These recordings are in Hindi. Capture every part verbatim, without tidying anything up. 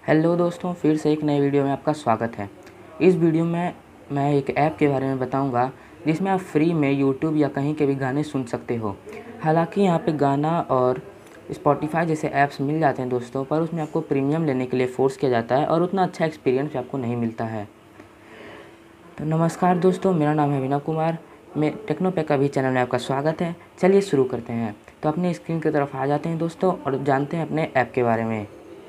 हेलो दोस्तों, फिर से एक नए वीडियो में आपका स्वागत है। इस वीडियो में मैं एक ऐप के बारे में बताऊंगा जिसमें आप फ्री में यूट्यूब या कहीं के भी गाने सुन सकते हो। हालांकि यहाँ पे गाना और स्पॉटिफाई जैसे ऐप्स मिल जाते हैं दोस्तों, पर उसमें आपको प्रीमियम लेने के लिए फ़ोर्स किया जाता है और उतना अच्छा एक्सपीरियंस आपको नहीं मिलता है। तो नमस्कार दोस्तों, मेरा नाम है अभिनव कुमार। मैं टेक्नोपैक का भी चैनल में आपका स्वागत है। चलिए शुरू करते हैं। तो अपनी स्क्रीन की तरफ आ जाते हैं दोस्तों और जानते हैं अपने ऐप के बारे में।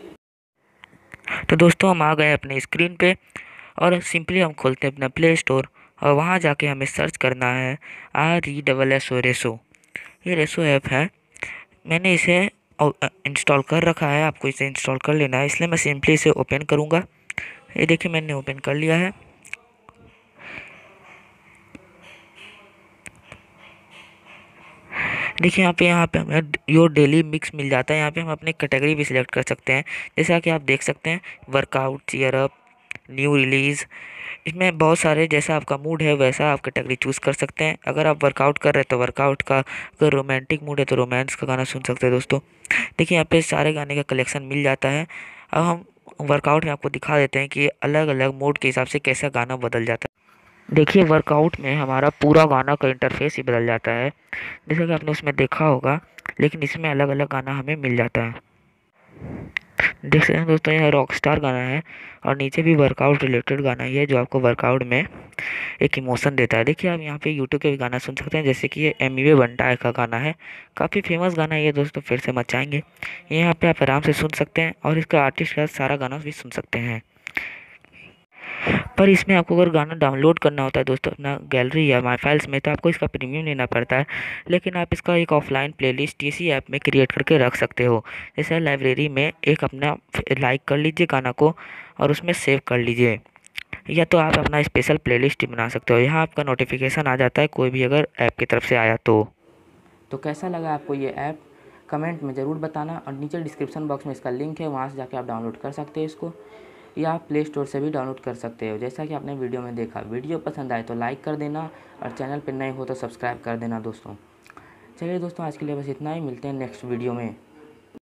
तो दोस्तों, हम आ गए अपने स्क्रीन पे और सिंपली हम खोलते हैं अपना प्ले स्टोर और वहाँ जाके हमें सर्च करना है R E double S O Resso. ये रेसो ऐप है, मैंने इसे इंस्टॉल कर रखा है। आपको इसे इंस्टॉल कर लेना है, इसलिए मैं सिंपली इसे ओपन करूँगा। ये देखिए, मैंने ओपन कर लिया है। देखिए यहाँ पे यहाँ पे हमें योर डेली मिक्स मिल जाता है। यहाँ पे हम अपने कैटेगरी भी सिलेक्ट कर सकते हैं, जैसा कि आप देख सकते हैं workout, cheer up, new release. इसमें बहुत सारे, जैसा आपका मूड है वैसा आप कैटेगरी चूज़ कर सकते हैं। अगर आप वर्कआउट कर रहे हैं तो वर्कआउट का, अगर रोमांटिक मूड है तो रोमांस का गाना सुन सकते हैं दोस्तों। देखिए यहाँ पे सारे गाने का कलेक्शन मिल जाता है। अब हम वर्कआउट में आपको दिखा देते हैं कि अलग अलग मूड के हिसाब से कैसा गाना बदल जाता है। देखिए वर्कआउट में हमारा पूरा गाना का इंटरफेस ही बदल जाता है, जैसा कि आपने उसमें देखा होगा, लेकिन इसमें अलग अलग गाना हमें मिल जाता है। देख सकते हैं दोस्तों, यह रॉक स्टार गाना है और नीचे भी वर्कआउट रिलेटेड गाना ही है जो आपको वर्कआउट में एक इमोशन देता है। देखिए आप यहाँ पे यूट्यूब के भी गाना सुन सकते हैं, जैसे कि ये एम वे बंटा का गाना है। काफ़ी फेमस गाना है ये दोस्तों, फिर से मचाएंगे। यहाँ पे आप आराम से सुन सकते हैं और इसका आर्टिस्ट का सारा गाना भी सुन सकते हैं। पर इसमें आपको अगर गाना डाउनलोड करना होता है दोस्तों अपना गैलरी या माई फाइल्स में, तो आपको इसका प्रीमियम लेना पड़ता है। लेकिन आप इसका एक ऑफलाइन प्लेलिस्ट इसी ऐप में क्रिएट करके रख सकते हो। जैसे लाइब्रेरी में एक अपना लाइक कर लीजिए गाना को और उसमें सेव कर लीजिए, या तो आप अपना स्पेशल प्लेलिस्ट ही बना सकते हो। यहाँ आपका नोटिफिकेशन आ जाता है कोई भी अगर ऐप की तरफ से आया तो। तो कैसा लगा आपको ये ऐप, कमेंट में ज़रूर बताना। और नीचे डिस्क्रिप्शन बॉक्स में इसका लिंक है, वहाँ से जाके आप डाउनलोड कर सकते हैं इसको, या आप प्ले स्टोर से भी डाउनलोड कर सकते हो। जैसा कि आपने वीडियो में देखा, वीडियो पसंद आए तो लाइक कर देना और चैनल पर नए हो तो सब्सक्राइब कर देना दोस्तों। चलिए दोस्तों, आज के लिए बस इतना ही। मिलते हैं नेक्स्ट वीडियो में।